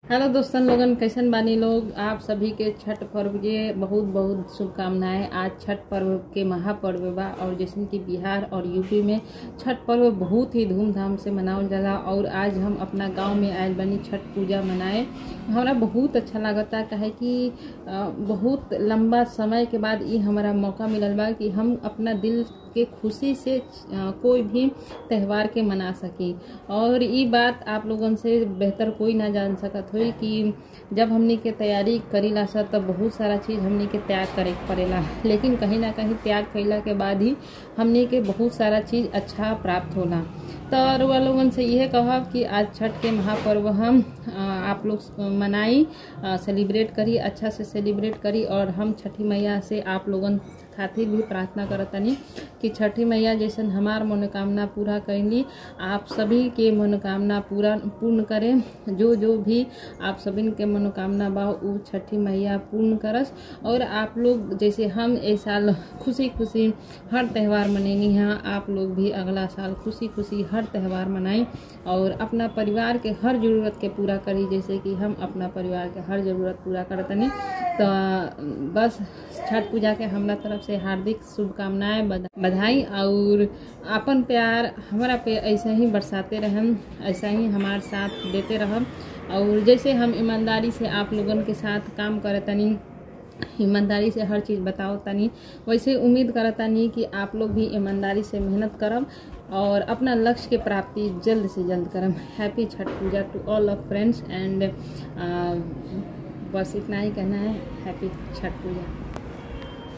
Hello दोस्तन लोगन, कैसन बानी लोग। आप सभी के छठ पर्व के बहुत बहुत शुभकामनाएं। आज छठ पर्व के महापर्व बा और जैसे कि बिहार और यूपी में छठ पर्व बहुत ही धूमधाम से मनावल जाला। और आज हम अपना गांव में आयल बनी छठ पूजा मनाए। हमारा बहुत अच्छा लागता काहे कि बहुत लंबा समय के बाद ये हमारा मौका मिलल बा कि हम अपना दिल के खुशी से कोई भी त्यौहार के मना सकी। और ये बात आप लोगन से बेहतर कोई ना जान सकत होई कि जब हमनी के तैयारी करीला सा तब बहुत सारा चीज़ हमनी के त्याग करे के पड़ेला, लेकिन कहीं ना कहीं त्याग कैला के बाद ही हमनी के बहुत सारा चीज़ अच्छा प्राप्त होला। तो रउआ लोगन से यह कहब कि आज छठ के महापर्व हम आप लोग मनाई, सेलिब्रेट करी, अच्छा से सेलिब्रेट करी। और हम छठी मैया से आप लोगन खातिर भी प्रार्थना करतनी कि छठी मैया जैसन हमार मनोकामना पूरा कैली, आप सभी के मनोकामना पूर्ण करें। जो जो भी आप सभी के मनोकामना बा वो छठी मैया पूर्ण करस। और आप लोग जैसे हम इस साल खुशी खुशी हर त्यौहार मनेनी है, आप लोग भी अगला साल खुशी खुशी हर त्यौहार मनाई और अपना परिवार के हर ज़रूरत के पूरा करी, जैसे कि हम अपना परिवार के हर ज़रूरत पूरा करतनी। तो बस छठ पूजा के हमरा तरफ से हार्दिक शुभकामनाएं, बधाई। और अपन प्यार हमारा पे ऐसे ही बरसाते रहम, ऐसा ही हमारे साथ देते रहम। और जैसे हम ईमानदारी से आप लोगन के साथ काम करतनी, ईमानदारी से हर चीज़ बताओ तनी, वैसे उम्मीद करतनी कि आप लोग भी ईमानदारी से मेहनत करब और अपना लक्ष्य के प्राप्ति जल्द से जल्द करम। Happy Chhath puja to all of friends and बस इतना ही कहना है। हैप्पी छठ पूजा।